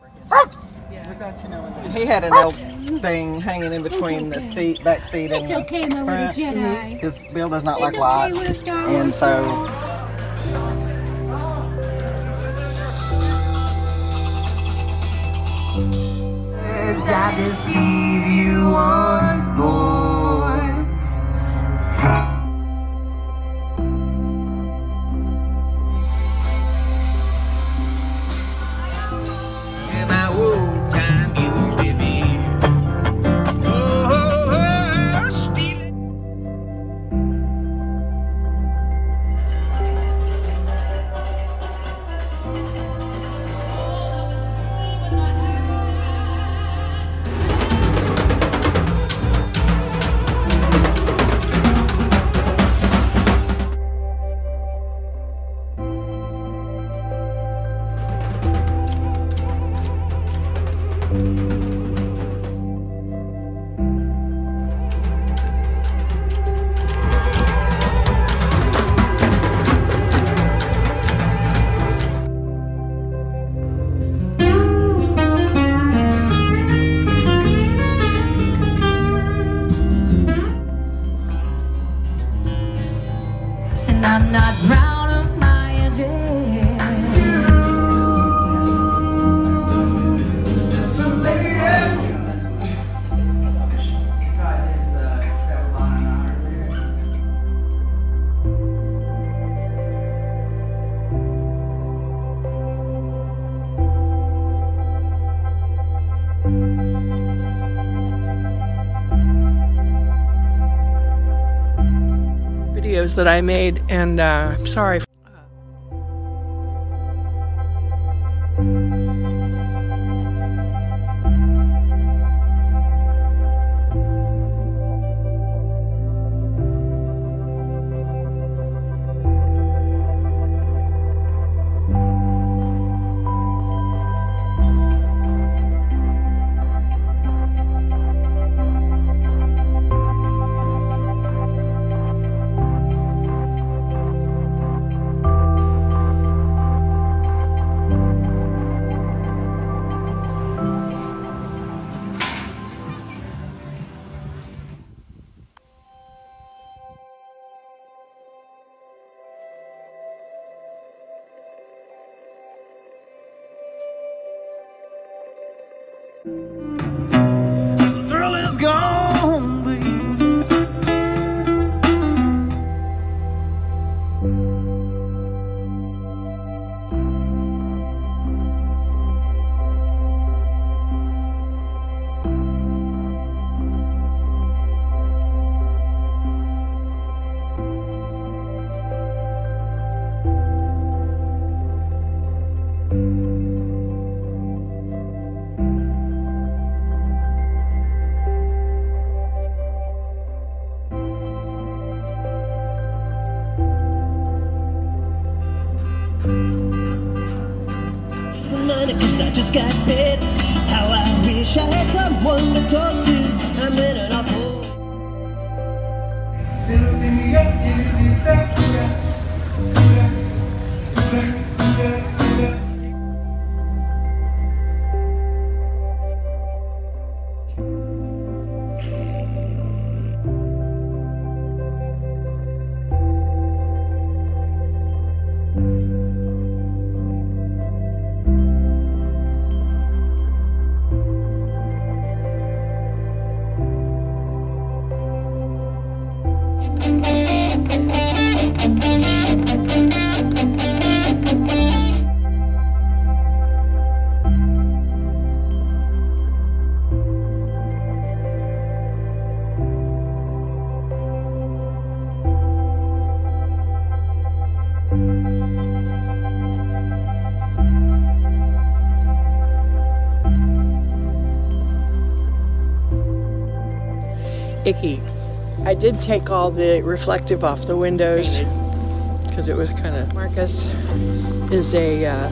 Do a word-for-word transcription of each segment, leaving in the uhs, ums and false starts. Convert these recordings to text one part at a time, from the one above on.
He had an old thing hanging in between the seat, back seat, and it's okay, my front. Jedi. Because Bill does not It's like okay, lights, and so. I deceive you once more. In my old time used to be. Oh, oh, oh, stealing. I'm not proud of my address. So ladies, videos that I made, and uh, I'm sorry. the thrill is gone, baby. Some money, cause I just got paid. How I wish I had someone to talk to. I'm in an awful. Icky. I did take all the reflective off the windows because it was kind of. Marcus is a uh,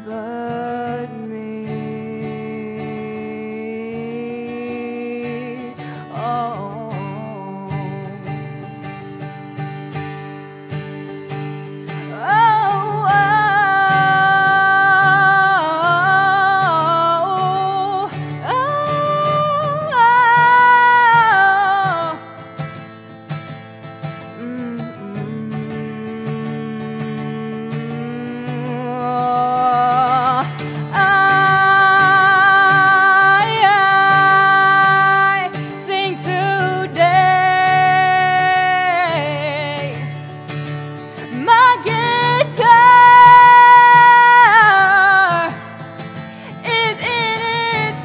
but me. Oh, oh, oh, oh, mm, I, I sing today. My guitar is in its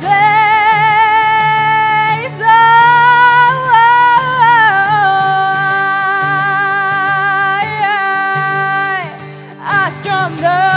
place. Oh, I, I, I strum the